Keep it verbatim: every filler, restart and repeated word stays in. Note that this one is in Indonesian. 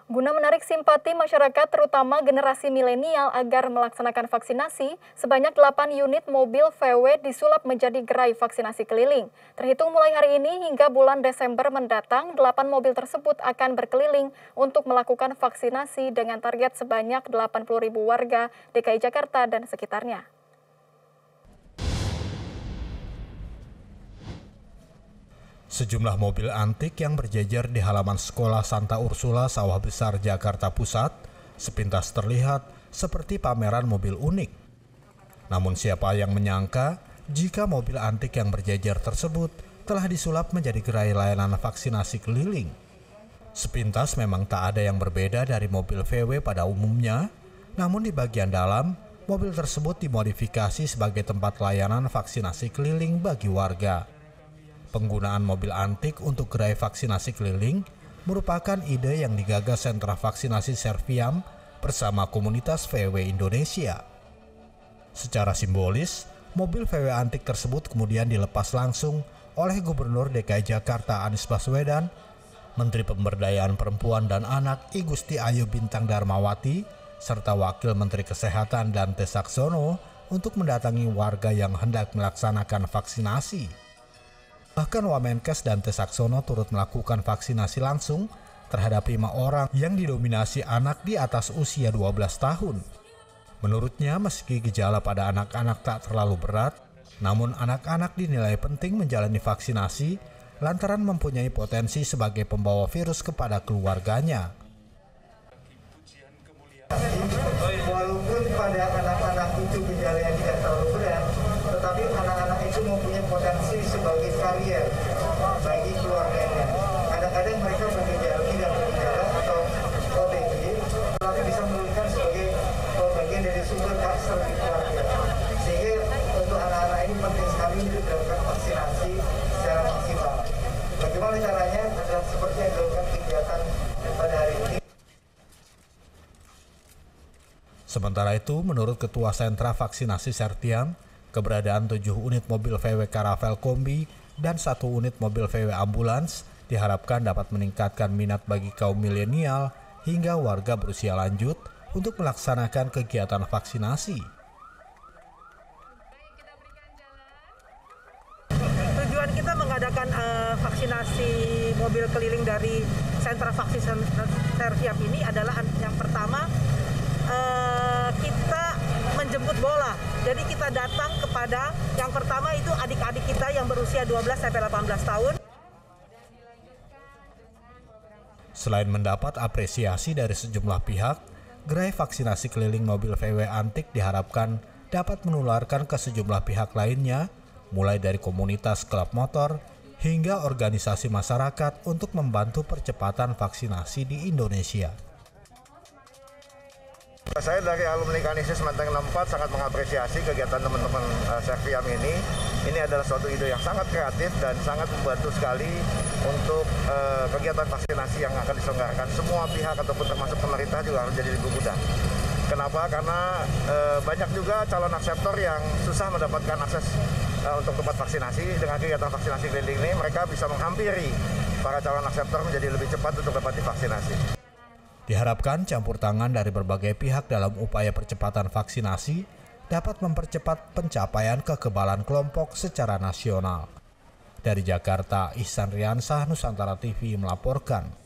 Guna menarik simpati masyarakat terutama generasi milenial agar melaksanakan vaksinasi, sebanyak delapan unit mobil V W disulap menjadi gerai vaksinasi keliling. Terhitung mulai hari ini hingga bulan Desember mendatang, delapan mobil tersebut akan berkeliling untuk melakukan vaksinasi dengan target sebanyak delapan puluh ribu warga D K I Jakarta dan sekitarnya. Sejumlah mobil antik yang berjejer di halaman sekolah Santa Ursula Sawah Besar, Jakarta Pusat, sepintas terlihat seperti pameran mobil unik. Namun siapa yang menyangka jika mobil antik yang berjejer tersebut telah disulap menjadi gerai layanan vaksinasi keliling. Sepintas memang tak ada yang berbeda dari mobil V W pada umumnya, namun di bagian dalam, mobil tersebut dimodifikasi sebagai tempat layanan vaksinasi keliling bagi warga. Penggunaan mobil antik untuk gerai vaksinasi keliling merupakan ide yang digagas Sentra Vaksinasi Serviam bersama komunitas V W Indonesia. Secara simbolis, mobil V W antik tersebut kemudian dilepas langsung oleh Gubernur D K I Jakarta Anies Baswedan, Menteri Pemberdayaan Perempuan dan Anak I Gusti Ayu Bintang Darmawati, serta Wakil Menteri Kesehatan Dante Saxono untuk mendatangi warga yang hendak melaksanakan vaksinasi. Bahkan Wamenkes Dante Saxono turut melakukan vaksinasi langsung terhadap lima orang yang didominasi anak di atas usia dua belas tahun. Menurutnya, meski gejala pada anak-anak tak terlalu berat, namun anak-anak dinilai penting menjalani vaksinasi lantaran mempunyai potensi sebagai pembawa virus kepada keluarganya. Walaupun pada anak-anak itu gejala yang tidak terlalu berat, tetapi anak-anak itu mempunyai potensi sebagai karier bagi keluarganya. Kadang-kadang mereka bergejala tidak bergejala atau O T G, tetapi bisa menurunkan sebagai bagian dari sumber kluster di keluarga. Sehingga untuk anak-anak ini penting sekali untuk dilakukan vaksinasi secara maksimal. Bagaimana caranya? Adalah seperti yang dilakukan kegiatan pada hari ini. Sementara itu, menurut Ketua Sentra Vaksinasi Serviam, keberadaan tujuh unit mobil V W Caravelle Kombi dan satu unit mobil V W Ambulans diharapkan dapat meningkatkan minat bagi kaum milenial hingga warga berusia lanjut untuk melaksanakan kegiatan vaksinasi. Tujuan kita mengadakan uh, vaksinasi mobil keliling dari Sentra Vaksinasi Serviam ini adalah yang pertama, Uh, kita menjemput bola. Jadi kita datang kepada yang pertama itu adik-adik kita yang berusia dua belas sampai delapan belas tahun. Selain mendapat apresiasi dari sejumlah pihak, gerai vaksinasi keliling mobil V W antik diharapkan dapat menularkan ke sejumlah pihak lainnya, mulai dari komunitas klub motor hingga organisasi masyarakat untuk membantu percepatan vaksinasi di Indonesia. Saya dari alumni Kanisius Menteng enam puluh empat sangat mengapresiasi kegiatan teman-teman uh, Serviam ini. Ini adalah suatu ide yang sangat kreatif dan sangat membantu sekali untuk uh, kegiatan vaksinasi yang akan diselenggarakan. Semua pihak ataupun termasuk pemerintah juga harus jadi lebih mudah. Kenapa? Karena uh, banyak juga calon akseptor yang susah mendapatkan akses uh, untuk tempat vaksinasi. Dengan kegiatan vaksinasi keliling ini, mereka bisa menghampiri para calon akseptor menjadi lebih cepat untuk dapat divaksinasi. Diharapkan campur tangan dari berbagai pihak dalam upaya percepatan vaksinasi dapat mempercepat pencapaian kekebalan kelompok secara nasional. Dari Jakarta, Ihsan Riansah, Nusantara T V melaporkan.